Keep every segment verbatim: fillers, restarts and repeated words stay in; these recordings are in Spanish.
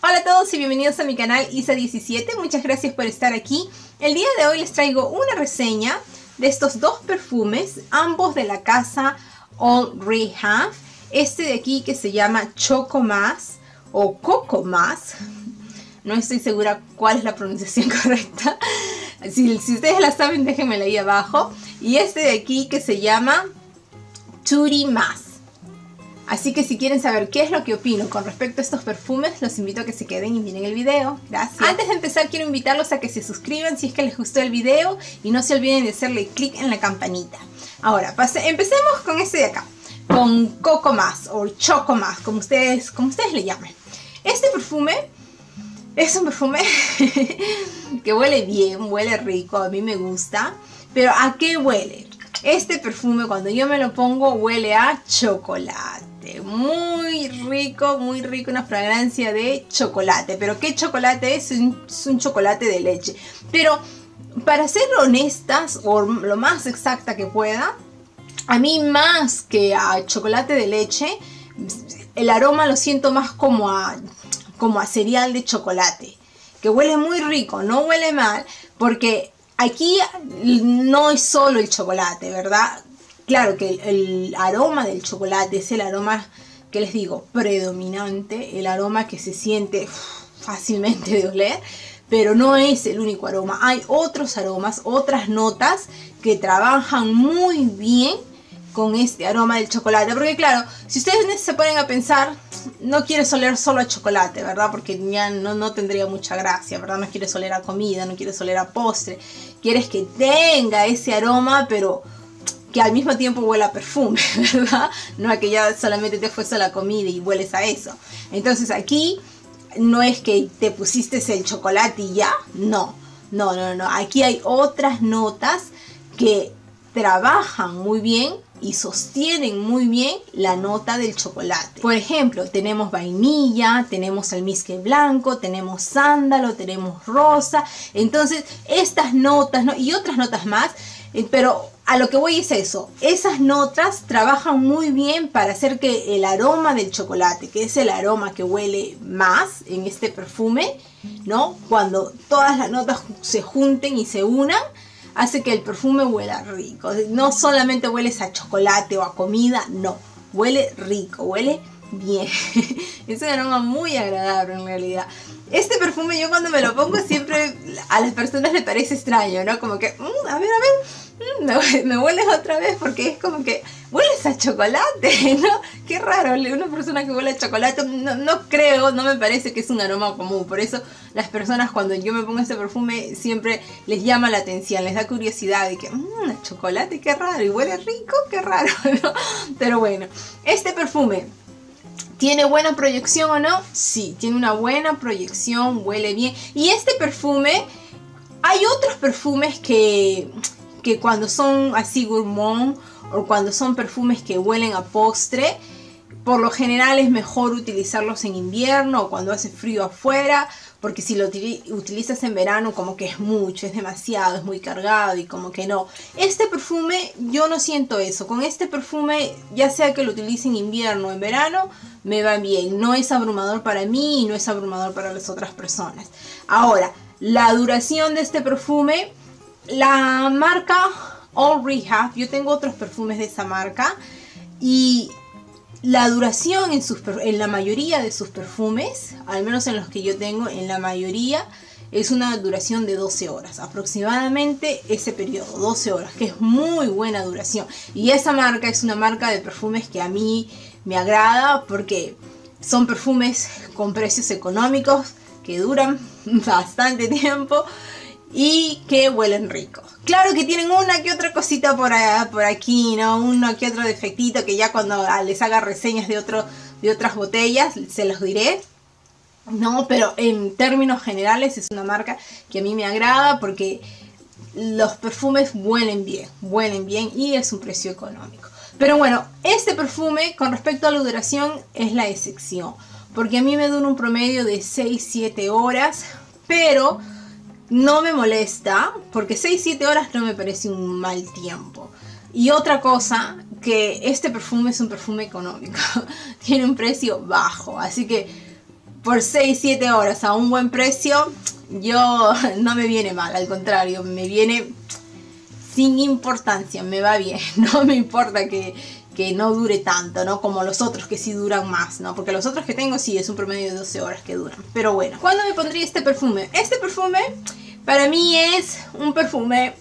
Hola a todos y bienvenidos a mi canal Isa diecisiete, muchas gracias por estar aquí. El día de hoy les traigo una reseña de estos dos perfumes, ambos de la casa All Rehab. Este de aquí que se llama Choco Mas o Coco Mas, no estoy segura cuál es la pronunciación correcta. Si, si ustedes la saben, déjenmela ahí abajo. Y este de aquí que se llama Tutti Mas. Así que si quieren saber qué es lo que opino con respecto a estos perfumes, los invito a que se queden y miren el video. Gracias. Antes de empezar, quiero invitarlos a que se suscriban si es que les gustó el video y no se olviden de hacerle clic en la campanita. Ahora, pase, empecemos con este de acá, con Coco Mas o Choco Mas, como ustedes, como ustedes le llamen. Este perfume es un perfume que huele bien, huele rico, a mí me gusta. Pero ¿a qué huele? Este perfume cuando yo me lo pongo huele a chocolate. Muy rico, muy rico, una fragancia de chocolate. Pero ¿qué chocolate es? Es un chocolate de leche. Pero para ser honestas o lo más exacta que pueda, a mí más que a chocolate de leche, el aroma lo siento más como a, como a cereal de chocolate. Que huele muy rico, no huele mal, porque aquí no es solo el chocolate, ¿verdad? Claro que el, el aroma del chocolate es el aroma que les digo, predominante, el aroma que se siente uf, fácilmente de oler, pero no es el único aroma. Hay otros aromas, otras notas que trabajan muy bien con este aroma del chocolate. Porque claro, si ustedes se ponen a pensar, no quieres oler solo a chocolate, ¿verdad? Porque ya no, no tendría mucha gracia, ¿verdad? No quieres oler a comida, no quieres oler a postre. Quieres que tenga ese aroma, pero que al mismo tiempo huela a perfume, ¿verdad? No a que ya solamente te fuese la comida y hueles a eso. Entonces aquí no es que te pusiste el chocolate y ya, no. No, no, no. Aquí hay otras notas que trabajan muy bien y sostienen muy bien la nota del chocolate. Por ejemplo, tenemos vainilla, tenemos almizcle blanco, tenemos sándalo, tenemos rosa. Entonces, estas notas, ¿no? Y otras notas más, eh, pero a lo que voy es eso. Esas notas trabajan muy bien para hacer que el aroma del chocolate, que es el aroma que huele más en este perfume, ¿no? Cuando todas las notas se junten y se unan, hace que el perfume huela rico. No solamente hueles a chocolate o a comida, no. Huele rico, huele bien. Es un aroma muy agradable en realidad. Este perfume yo cuando me lo pongo siempre a las personas les parece extraño, ¿no? Como que, mmm, a ver, a ver, mmm, me, me hueles otra vez porque es como que hueles a chocolate, ¿no? Qué raro, una persona que huele a chocolate, no, no creo, no me parece que es un aroma común. Por eso las personas cuando yo me pongo este perfume siempre les llama la atención, les da curiosidad de que, mmm, chocolate, qué raro, y huele rico, qué raro, ¿no? Pero bueno, este perfume, ¿tiene buena proyección o no? Sí, tiene una buena proyección, huele bien. Y este perfume, hay otros perfumes que, que cuando son así gourmand o cuando son perfumes que huelen a postre, por lo general es mejor utilizarlos en invierno o cuando hace frío afuera, porque si lo utilizas en verano como que es mucho, es demasiado, es muy cargado y como que no. Este perfume yo no siento eso. Con este perfume, ya sea que lo utilice en invierno o en verano, me va bien. No es abrumador para mí y no es abrumador para las otras personas. Ahora, la duración de este perfume, la marca All Rehab, yo tengo otros perfumes de esa marca y la duración en, sus, en la mayoría de sus perfumes, al menos en los que yo tengo, en la mayoría, es una duración de doce horas. Aproximadamente ese periodo, doce horas, que es muy buena duración. Y esa marca es una marca de perfumes que a mí me agrada porque son perfumes con precios económicos, que duran bastante tiempo y que huelen rico. Claro que tienen una que otra cosita por, allá, por aquí, ¿no? Uno que otro defectito que ya cuando les haga reseñas de, otro, de otras botellas se los diré. No, pero en términos generales es una marca que a mí me agrada porque los perfumes huelen bien, huelen bien y es un precio económico. Pero bueno, este perfume con respecto a la duración es la excepción, porque a mí me dura un promedio de seis a siete horas, pero no me molesta, porque seis a siete horas no me parece un mal tiempo. Y otra cosa, que este perfume es un perfume económico, tiene un precio bajo, así que por seis siete horas a un buen precio, yo no me viene mal, al contrario, me viene sin importancia, me va bien, no me importa que, que no dure tanto, ¿no? Como los otros que sí duran más, ¿no? Porque los otros que tengo sí es un promedio de doce horas que duran. Pero bueno, ¿cuándo me pondría este perfume? Este perfume para mí es un perfume,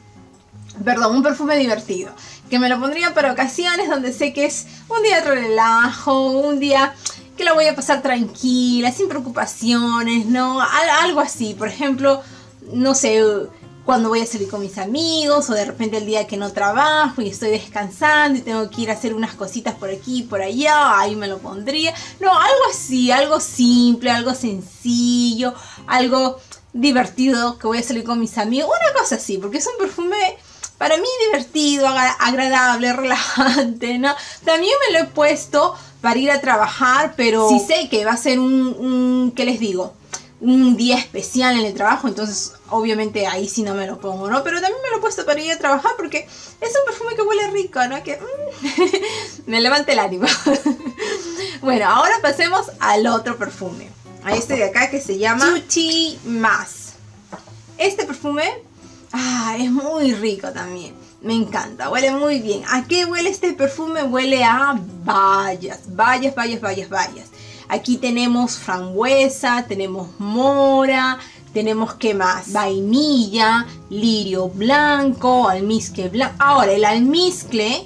perdón, un perfume divertido. Que me lo pondría para ocasiones donde sé que es un día de relajo, un día que la voy a pasar tranquila, sin preocupaciones, ¿no? Algo así, por ejemplo, no sé, cuando voy a salir con mis amigos o de repente el día que no trabajo y estoy descansando y tengo que ir a hacer unas cositas por aquí y por allá, ahí me lo pondría. No, algo así, algo simple, algo sencillo, algo divertido, que voy a salir con mis amigos, una cosa así, porque es un perfume para mí divertido, agradable, relajante, ¿no? También me lo he puesto para ir a trabajar, pero si sé que va a ser un, un, ¿qué les digo? Un día especial en el trabajo, entonces obviamente ahí sí no me lo pongo, ¿no? Pero también me lo he puesto para ir a trabajar porque es un perfume que huele rico, ¿no? Que mmm, me levanta el ánimo. Bueno, ahora pasemos al otro perfume, a este de acá que se llama Chuchi Mas. Este perfume ah, es muy rico también. Me encanta, huele muy bien. ¿A qué huele este perfume? Huele a bayas, bayas, bayas, bayas, bayas. Aquí tenemos frambuesa, tenemos mora, tenemos ¿qué más? Vainilla, lirio blanco, almizcle blanco. Ahora, el almizcle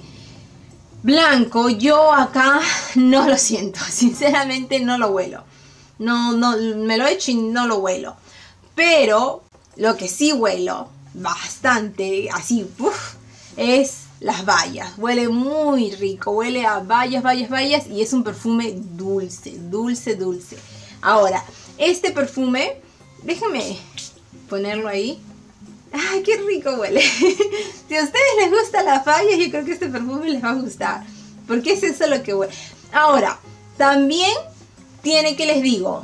blanco yo acá no lo siento. Sinceramente no lo huelo. No, no, me lo he hecho y no lo huelo. Pero lo que sí huelo bastante, así, uf, es las bayas. Huele muy rico, huele a bayas, bayas, bayas y es un perfume dulce, dulce, dulce. Ahora, este perfume, déjenme ponerlo ahí. ¡Ay, qué rico huele! Si a ustedes les gustan las bayas, yo creo que este perfume les va a gustar, porque es eso lo que huele. Ahora, también tiene, que les digo,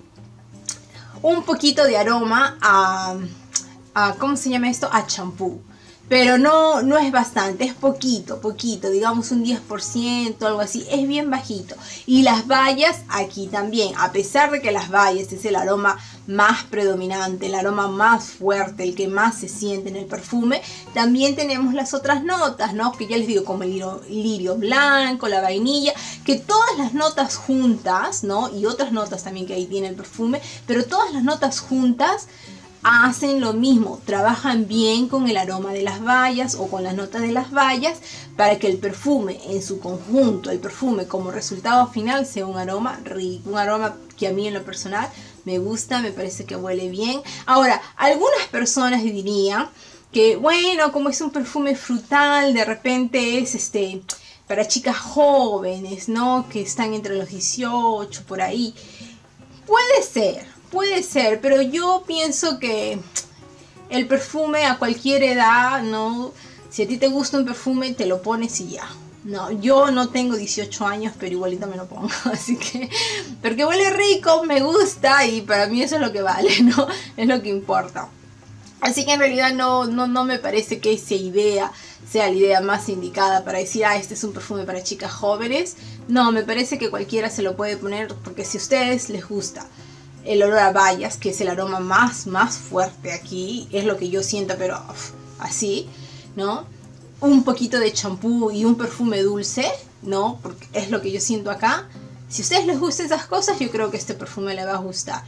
un poquito de aroma a... a ¿cómo se llama esto? A champú. Pero no, no es bastante, es poquito, poquito, digamos un diez por ciento, algo así, es bien bajito. Y las bayas aquí también, a pesar de que las bayas es el aroma más predominante, el aroma más fuerte, el que más se siente en el perfume, también tenemos las otras notas, ¿no? Que ya les digo, como el lirio, lirio blanco, la vainilla, que todas las notas juntas, ¿no? Y otras notas también que ahí tiene el perfume, pero todas las notas juntas hacen lo mismo, trabajan bien con el aroma de las bayas o con las notas de las bayas para que el perfume en su conjunto, el perfume como resultado final sea un aroma rico, un aroma que a mí en lo personal me gusta, me parece que huele bien. Ahora, algunas personas dirían que bueno, como es un perfume frutal, de repente es este para chicas jóvenes, ¿no? Que están entre los dieciocho, por ahí. Puede ser. Puede ser, pero yo pienso que el perfume a cualquier edad, ¿no? Si a ti te gusta un perfume, te lo pones y ya. No, yo no tengo dieciocho años, pero igualito me lo pongo. Así que, porque huele rico, me gusta y para mí eso es lo que vale, ¿no? Es lo que importa. Así que en realidad no, no, no me parece que esa idea sea la idea más indicada para decir, ah, este es un perfume para chicas jóvenes. No, me parece que cualquiera se lo puede poner porque si a ustedes les gusta el olor a bayas, que es el aroma más, más fuerte aquí, es lo que yo siento, pero uf, así, ¿no? Un poquito de champú y un perfume dulce, ¿no? Porque es lo que yo siento acá. Si a ustedes les gustan esas cosas, yo creo que este perfume les va a gustar.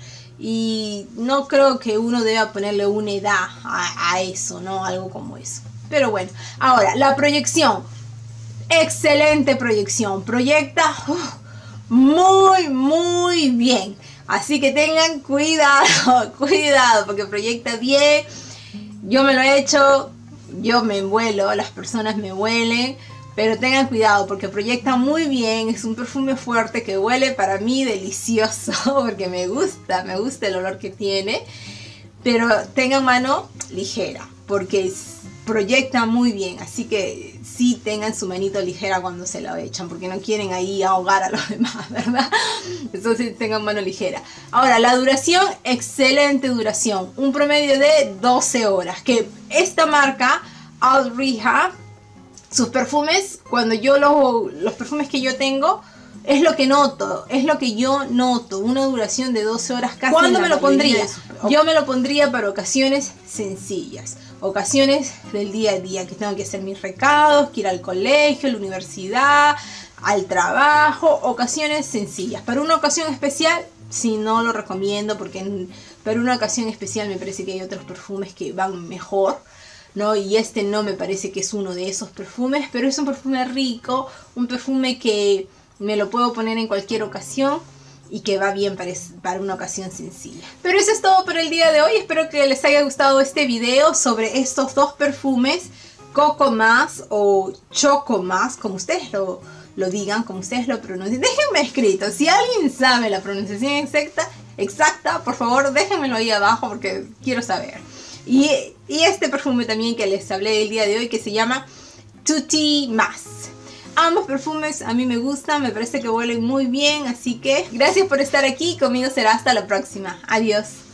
Y no creo que uno deba ponerle una edad a, a eso, ¿no? Algo como eso. Pero bueno, ahora, la proyección. Excelente proyección. Proyecta uf, muy, muy bien. Así que tengan cuidado, cuidado, porque proyecta bien. Yo me lo he hecho, yo me envuelo, las personas me huelen, pero tengan cuidado porque proyecta muy bien. Es un perfume fuerte que huele para mí delicioso, porque me gusta, me gusta el olor que tiene. Pero tengan mano ligera, porque proyecta muy bien, así que sí tengan su manito ligera cuando se lo echan, porque no quieren ahí ahogar a los demás, ¿verdad? Entonces tengan mano ligera. Ahora, la duración, excelente duración, un promedio de doce horas, que esta marca, Al Rehab, sus perfumes, cuando yo los, los perfumes que yo tengo, Es lo que noto, es lo que yo noto, una duración de doce horas casi. ¿Cuándo me lo pondría? Yo me lo pondría para ocasiones sencillas, ocasiones del día a día, que tengo que hacer mis recados, que ir al colegio, a la universidad, al trabajo, ocasiones sencillas. Para una ocasión especial, sí, no lo recomiendo, porque en, para una ocasión especial me parece que hay otros perfumes que van mejor, ¿no? Y este no me parece que es uno de esos perfumes, pero es un perfume rico, un perfume que me lo puedo poner en cualquier ocasión y que va bien para, para una ocasión sencilla. Pero eso es todo por el día de hoy. Espero que les haya gustado este video sobre estos dos perfumes, Coco Mas o Choco Mas, como ustedes lo, lo digan, como ustedes lo pronuncien. Déjenme escrito, si alguien sabe la pronunciación exacta, exacta, por favor déjenmelo ahí abajo porque quiero saber. Y, y este perfume también que les hablé el día de hoy, que se llama Tutti Mas. Ambos perfumes a mí me gustan, me parece que huelen muy bien, así que gracias por estar aquí, conmigo será hasta la próxima. Adiós.